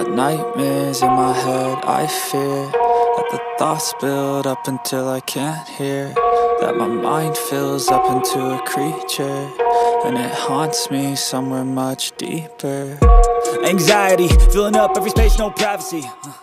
Nightmares in my head, I fear that the thoughts build up until I can't hear, that my mind fills up into a creature, and it haunts me somewhere much deeper. Anxiety, filling up every space, no privacy.